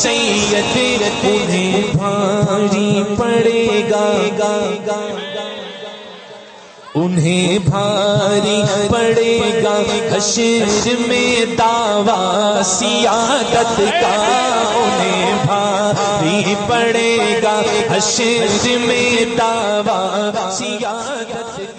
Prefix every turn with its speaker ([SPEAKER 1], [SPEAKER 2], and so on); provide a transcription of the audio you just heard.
[SPEAKER 1] سید انہیں بھاری پڑے گا، انہیں بھاری پڑے گا حشر میں دعویٰ سیادت کا، انہیں بھاری پڑے گا حشر میں دعویٰ سیادت